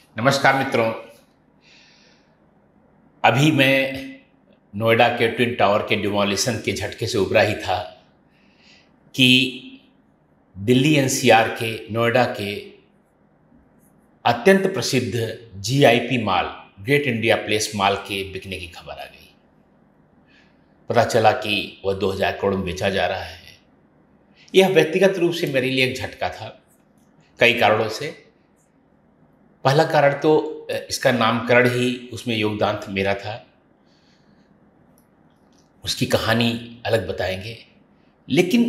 नमस्कार मित्रों। अभी मैं नोएडा के ट्विन टावर के डिमोलिशन के झटके से उबरा ही था कि दिल्ली एनसीआर के नोएडा के अत्यंत प्रसिद्ध GIP mall Great India Place mall के बिकने की खबर आ गई। पता चला कि वह 2000 करोड़ में बेचा जा रहा है। यह व्यक्तिगत रूप से मेरे लिए एक झटका था, कई कारणों से। पहला कारण तो इसका नामकरण ही उसमें योगदान मेरा था। उसकी कहानी अलग बताएंगे। लेकिन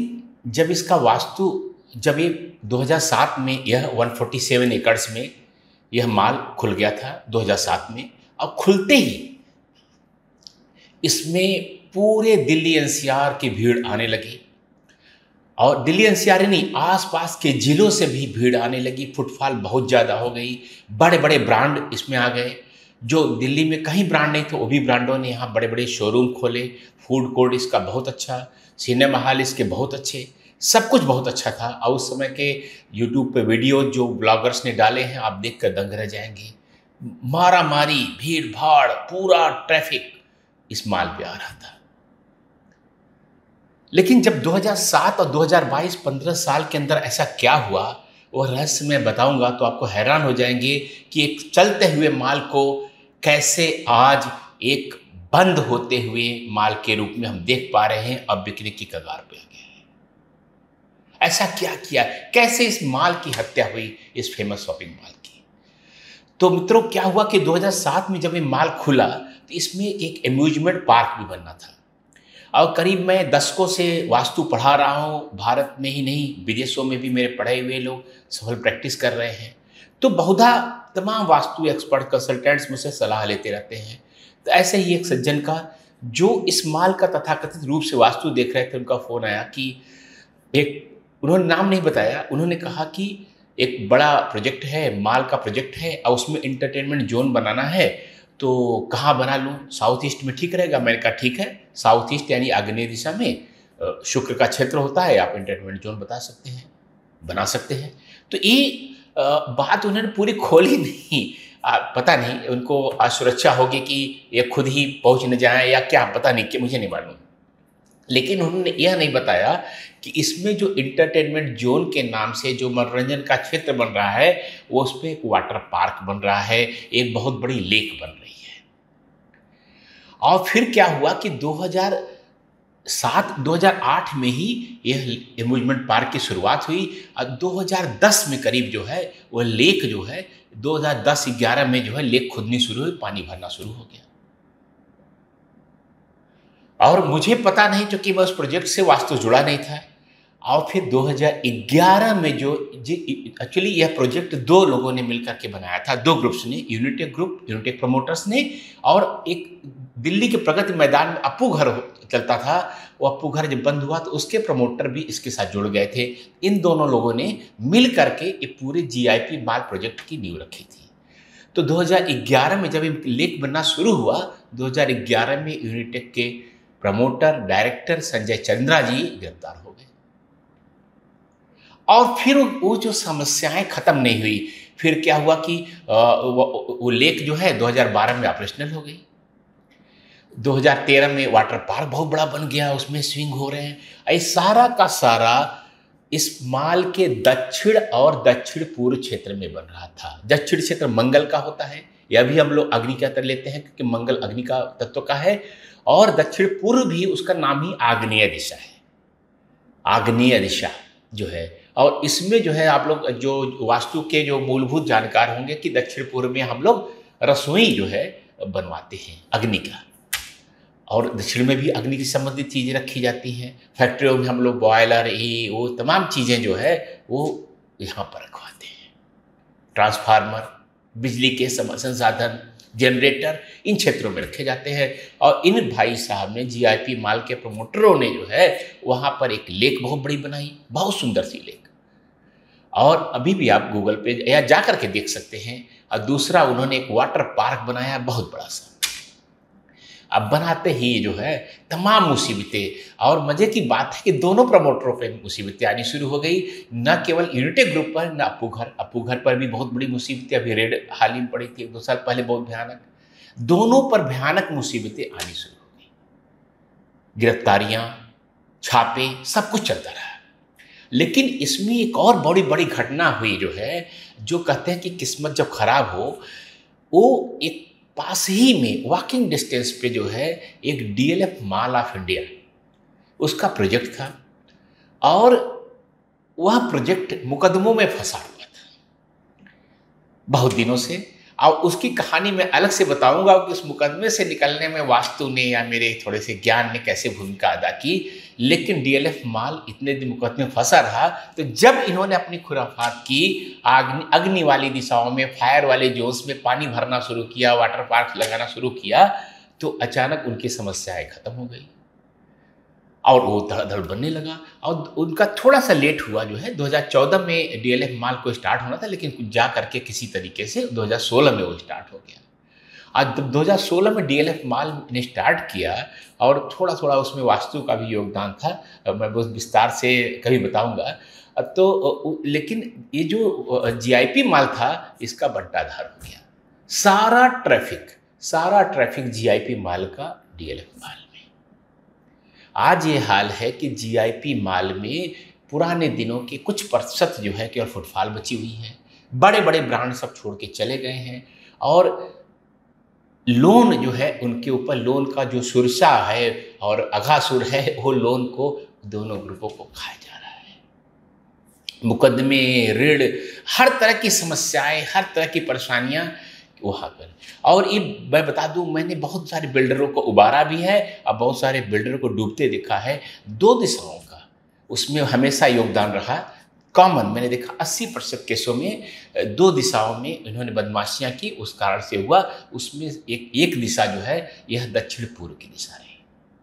जब ये 2007 में यह 147 एकड़्स में यह मॉल खुल गया था 2007 में, और खुलते ही इसमें पूरे दिल्ली एनसीआर की भीड़ आने लगी। और दिल्ली एनसीआर ही नहीं, आसपास के जिलों से भी भीड़ आने लगी। फुटफॉल बहुत ज़्यादा हो गई। बड़े बड़े ब्रांड इसमें आ गए। जो दिल्ली में कहीं ब्रांड नहीं थे, वो भी ब्रांडों ने यहाँ बड़े बड़े शोरूम खोले। फूड कोर्ट इसका बहुत अच्छा, सिनेमा हॉल इसके बहुत अच्छे, सब कुछ बहुत अच्छा था। और उस समय के यूट्यूब पे वीडियो जो ब्लॉगर्स ने डाले हैं, आप देख कर दंग रह जाएंगे। मारा मारी, भीड़ भाड़, पूरा ट्रैफिक इस मॉल पे आ रहा था। लेकिन जब 2007 और 2022 15 साल के अंदर ऐसा क्या हुआ, वो रहस्य मैं बताऊंगा तो आपको हैरान हो जाएंगे कि एक चलते हुए माल को कैसे आज एक बंद होते हुए माल के रूप में हम देख पा रहे हैं, अब बिकने की कगार पे आ गए हैं। ऐसा क्या किया, कैसे इस माल की हत्या हुई, इस फेमस शॉपिंग मॉल की। तो मित्रों, क्या हुआ कि 2007 में जब ये माल खुला तो इसमें एक अम्यूजमेंट पार्क भी बनना था। और करीब मैं दशकों से वास्तु पढ़ा रहा हूँ, भारत में ही नहीं विदेशों में भी मेरे पढ़े हुए लोग सफल प्रैक्टिस कर रहे हैं। तो बहुधा तमाम वास्तु एक्सपर्ट कंसल्टेंट्स मुझसे सलाह लेते रहते हैं। तो ऐसे ही एक सज्जन का, जो इस माल का तथाकथित रूप से वास्तु देख रहे थे, उनका फ़ोन आया कि उन्होंने नाम नहीं बताया, उन्होंने कहा कि एक बड़ा प्रोजेक्ट है, माल का प्रोजेक्ट है और उसमें इंटरटेनमेंट जोन बनाना है, तो कहाँ बना लूँ, साउथ ईस्ट में ठीक रहेगा। मैंने कहा ठीक है, साउथ ईस्ट यानी आग्नेय दिशा में शुक्र का क्षेत्र होता है, आप एंटरटेनमेंट जोन बना सकते हैं। तो ये बात उन्होंने पूरी खोली नहीं। पता नहीं उनको असुरक्षा होगी कि ये खुद ही पहुंच न जाए या क्या, पता नहीं, कि मुझे नहीं मालूम। लेकिन उन्होंने यह नहीं बताया कि इसमें जो इंटरटेनमेंट जोन के नाम से जो मनोरंजन का क्षेत्र बन रहा है, वो उस पर एक वाटर पार्क बन रहा है, एक बहुत बड़ी लेक बन रही है। और फिर क्या हुआ कि 2007-2008 में ही यह एम्यूजमेंट पार्क की शुरुआत हुई और 2010 में करीब जो है वह लेक जो है 2010-11 में जो है लेक खुदनी शुरू हुई, पानी भरना शुरू हो गया। और मुझे पता नहीं, क्योंकि मैं उस प्रोजेक्ट से वास्तु जुड़ा नहीं था। और फिर 2011 में जो एक्चुअली यह प्रोजेक्ट दो लोगों ने मिलकर के बनाया था, दो ग्रुप्स ने, यूनिटेक ग्रुप, यूनिटेक प्रमोटर्स ने, और एक दिल्ली के प्रगति मैदान में अप्पू घर चलता था। वो अप्पू घर जब बंद हुआ तो उसके प्रमोटर भी इसके साथ जुड़ गए थे। इन दोनों लोगों ने मिल करके ये पूरे जीआईपी माल प्रोजेक्ट की नींव रखी थी। तो 2011 में जब ये लेक बनना शुरू हुआ, 2011 में यूनिटेक के प्रमोटर डायरेक्टर संजय चंद्रा जी गिरफ्तार हो गए। और फिर वो जो समस्याएं खत्म नहीं हुई। फिर क्या हुआ कि वो लेक जो है 2012 में ऑपरेशनल हो गई। 2013 में वाटर पार्क बहुत बड़ा बन गया, उसमें स्विंग हो रहे हैं। ये सारा का सारा इस माल के दक्षिण और दक्षिण पूर्व क्षेत्र में बन रहा था। दक्षिण क्षेत्र मंगल का होता है, यह भी हम लोग अग्नि का तरह लेते हैं क्योंकि मंगल अग्नि का तत्व का है। और दक्षिण पूर्व भी उसका नाम ही आग्नेय दिशा है, आग्नेय दिशा जो है। और इसमें जो है आप लोग जो वास्तु के जो मूलभूत जानकार होंगे कि दक्षिण पूर्व में हम लोग रसोई जो है बनवाते हैं अग्नि का, और दक्षिण में भी अग्नि की संबंधित चीज़ें रखी जाती हैं। फैक्ट्रियों में हम लोग बॉयलर, ये वो तमाम चीज़ें जो है वो यहाँ पर रखवाते हैं। ट्रांसफार्मर, बिजली के संसाधन, जनरेटर इन क्षेत्रों में रखे जाते हैं। और इन भाई साहब ने, जीआईपी माल के प्रमोटरों ने जो है वहाँ पर एक लेक बहुत बड़ी बनाई, बहुत सुंदर सी लेक। और अभी भी आप गूगल पे या जा कर के देख सकते हैं। और दूसरा, उन्होंने एक वाटर पार्क बनाया बहुत बड़ा सा। अब बनाते ही जो है तमाम मुसीबतें, और मजे की बात है कि दोनों प्रमोटरों पे मुसीबतें आनी शुरू हो गई। न केवल यूनिटेक ग्रुप पर, न अप्पू घर पर भी बहुत बड़ी मुसीबतें, अभी रेड हाल ही में पड़ी थी 1-2 साल पहले, बहुत भयानक। दोनों पर भयानक मुसीबतें आनी शुरू हो गई, गिरफ्तारियां, छापे, सब कुछ चलता रहा। लेकिन इसमें एक और बड़ी बड़ी घटना हुई जो है, जो कहते हैं कि किस्मत जब खराब हो, वो एक पास ही में वॉकिंग डिस्टेंस पे जो है एक डीएलएफ मॉल ऑफ इंडिया, उसका प्रोजेक्ट था, और वह प्रोजेक्ट मुकदमों में फंसा हुआ था बहुत दिनों से। और उसकी कहानी मैं अलग से बताऊंगा कि उस मुकदमे से निकलने में वास्तु ने या मेरे थोड़े से ज्ञान ने कैसे भूमिका अदा की। लेकिन डीएलएफ मॉल इतने दिन मुकदमे में फंसा रहा, तो जब इन्होंने अपनी खुराफात की, अग्नि वाली दिशाओं में, फायर वाले जोन्स में पानी भरना शुरू किया, वाटर पार्क लगाना शुरू किया, तो अचानक उनकी समस्याएं खत्म हो गई और वो धड़ाधड़ बनने लगा। और उनका थोड़ा सा लेट हुआ जो है, 2014 में डीएलएफ मॉल को स्टार्ट होना था, लेकिन जा करके किसी तरीके से 2016 में वो स्टार्ट हो गया। आज 2016 में डीएलएफ मॉल ने स्टार्ट किया, और थोड़ा थोड़ा उसमें वास्तु का भी योगदान था, मैं बहुत विस्तार से कभी बताऊंगा। तो लेकिन ये जो जीआईपी मॉल था, इसका बंटाधार हो गया। सारा ट्रैफिक जीआईपी मॉल का डीएलएफ मॉल। आज ये हाल है कि जीआईपी मॉल में पुराने दिनों के कुछ प्रतिशत जो है केवल फुटफॉल बची हुई है। बड़े बड़े ब्रांड सब छोड़ के चले गए हैं, और लोन जो है उनके ऊपर, लोन का जो सुरसा है और अघासुर है, वो लोन को दोनों ग्रुपों को खाया जा रहा है। मुकदमे, ऋण, हर तरह की समस्याएं, हर तरह की परेशानियां वहाँ पर। और ये मैं बता दूं, मैंने बहुत सारे बिल्डरों को उबारा भी है और बहुत सारे बिल्डरों को डूबते देखा है। 2 दिशाओं का उसमें हमेशा योगदान रहा। कॉमन मैंने देखा 80% केसों में 2 दिशाओं में इन्होंने बदमाशियां की, उस कारण से हुआ। उसमें एक दिशा जो है, यह दक्षिण पूर्व की दिशा है।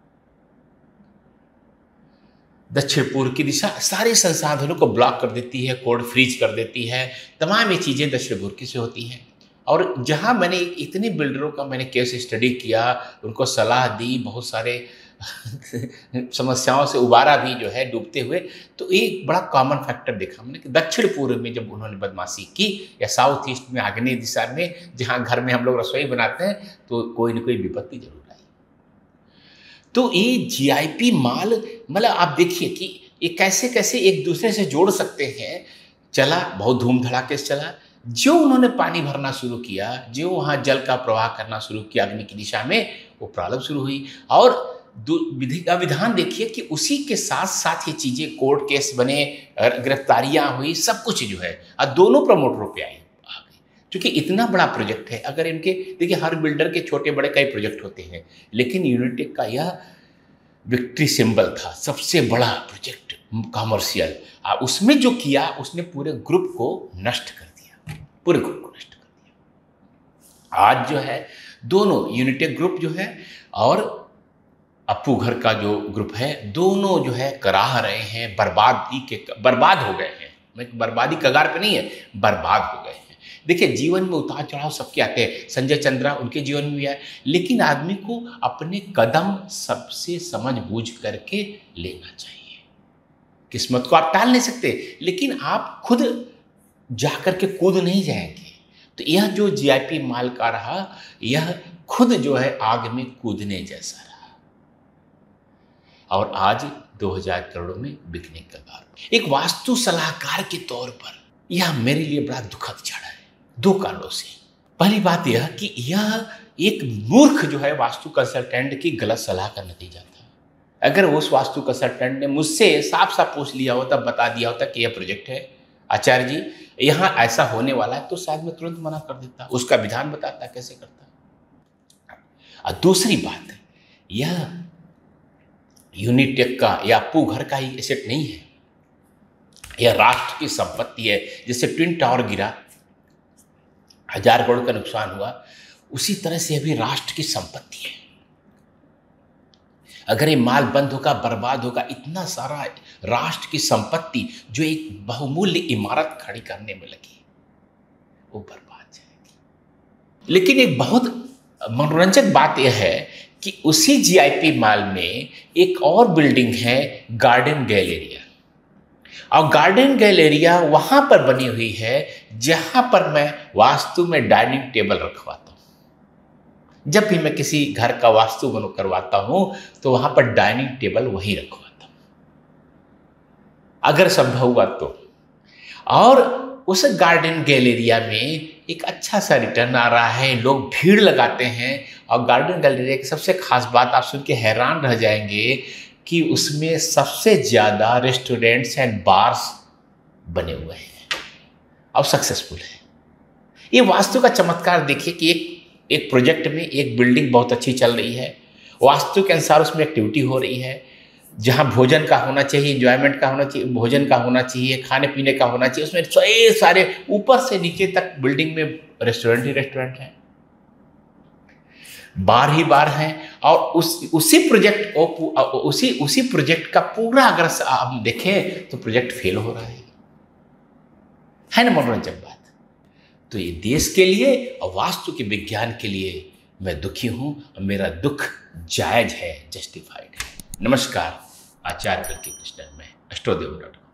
दक्षिण पूर्व की दिशा सारे संसाधनों को ब्लॉक कर देती है, कोड फ्रीज कर देती है, तमाम ये चीज़ें दक्षिण पूर्व की से होती हैं। और जहाँ मैंने इतने बिल्डरों का मैंने केस स्टडी किया, उनको सलाह दी, बहुत सारे समस्याओं से उबारा भी जो है डूबते हुए, तो एक बड़ा कॉमन फैक्टर देखा हमने कि दक्षिण पूर्व में जब उन्होंने बदमाशी की, या साउथ ईस्ट में, आग्नेय दिशा में, जहाँ घर में हम लोग रसोई बनाते हैं, तो कोई न कोई विपत्ति जरूर आई। तो ये जीआईपी मॉल, मतलब आप देखिए कि ये कैसे कैसे एक दूसरे से जोड़ सकते हैं। चला, बहुत धूम धड़ाके से चला। जो उन्होंने पानी भरना शुरू किया, जो वहाँ जल का प्रवाह करना शुरू किया अग्नि की दिशा में, वो प्रारंभ शुरू हुई। और विधि का विधान देखिए कि उसी के साथ साथ ये चीज़ें, कोर्ट केस बने, गिरफ्तारियाँ हुई, सब कुछ जो है और दोनों प्रमोटरों पे आ गई। क्योंकि इतना बड़ा प्रोजेक्ट है, अगर इनके देखिए, हर बिल्डर के छोटे बड़े कई प्रोजेक्ट होते हैं, लेकिन यूनिटेक का यह विक्ट्री सिंबल था, सबसे बड़ा प्रोजेक्ट कॉमर्शियल। उसमें जो किया, उसने पूरे ग्रुप को नष्ट कर दिया, पूरे ग्रुप को नष्ट कर दिया। आज जो है दोनों यूनिटेक ग्रुप जो है और अप्पू घर का जो ग्रुप है, दोनों जो है कराह रहे हैं, बर्बाद हो गए हैं। मैं बर्बादी कगार पे नहीं है, बर्बाद हो गए हैं। देखिए, जीवन में उतार चढ़ाव सबके आते हैं, संजय चंद्रा उनके जीवन में भी आए, लेकिन आदमी को अपने कदम सबसे समझ बूझ करके लेना चाहिए। किस्मत को आप टाल नहीं सकते, लेकिन आप खुद जा करके कूद नहीं जाएंगे। तो यह जो जीआईपी मॉल का रहा, यह खुद जो है आग में कूदने जैसा रहा, और आज 2000 करोड़ में बिकने का कगार। एक वास्तु सलाहकार के तौर पर यह मेरे लिए बड़ा दुखद क्षण है, 2 कारणों से। पहली बात यह कि यह एक मूर्ख जो है वास्तु कंसल्टेंट की गलत सलाह का नतीजा था। अगर उस वास्तु कंसल्टेंट ने मुझसे साफ साफ पूछ लिया होता, बता दिया होता कि यह प्रोजेक्ट है आचार्य जी, यहाँ ऐसा होने वाला है, तो शायद मैं तुरंत मना कर देता, उसका विधान बताता कैसे करता। और दूसरी बात, यह यूनिटेक का या अप्पू घर का ही एसेट नहीं है, यह राष्ट्र की संपत्ति है। जैसे ट्विन टावर गिरा, 1000 करोड़ का नुकसान हुआ, उसी तरह से अभी राष्ट्र की संपत्ति है। अगर ये माल बंद होगा, बर्बाद होगा, इतना सारा राष्ट्र की संपत्ति जो एक बहुमूल्य इमारत खड़ी करने में लगी, वो बर्बाद जाएगी। लेकिन एक बहुत मनोरंजक बात यह है कि उसी जीआईपी मॉल में एक और बिल्डिंग है, गार्डन गैलेरिया। और गार्डन गैलेरिया वहां पर बनी हुई है जहां पर मैं वास्तु में डाइनिंग टेबल रखवाता हूं। जब भी मैं किसी घर का वास्तु बनो करवाता हूं तो वहां पर डाइनिंग टेबल वही रखवाता हूं, अगर संभव हुआ तो। और उस गार्डन गैलेरिया में एक अच्छा सा रिटर्न आ रहा है, लोग भीड़ लगाते हैं। और गार्डन गैलेरिया की सबसे खास बात आप सुन के हैरान रह जाएंगे कि उसमें सबसे ज़्यादा रेस्टोरेंट्स एंड बार्स बने हुए हैं और सक्सेसफुल है। ये वास्तु का चमत्कार देखिए कि एक प्रोजेक्ट में एक बिल्डिंग बहुत अच्छी चल रही है, वास्तु के अनुसार उसमें एक्टिविटी हो रही है, जहाँ भोजन का होना चाहिए, एंजॉयमेंट का होना चाहिए, भोजन का होना चाहिए, खाने पीने का होना चाहिए, उसमें सारे ऊपर से नीचे तक बिल्डिंग में रेस्टोरेंट ही रेस्टोरेंट है, बार ही बार हैं। और उसी प्रोजेक्ट का पूरा अगर आप देखें तो प्रोजेक्ट फेल हो रहा है ना मनोरंजक बात। तो ये देश के लिए और वास्तु के विज्ञान के लिए मैं दुखी हूं और मेरा दुख जायज है, जस्टिफाइड है। नमस्कार, आचार्य कल्कि कृष्णन में, astrodev.com।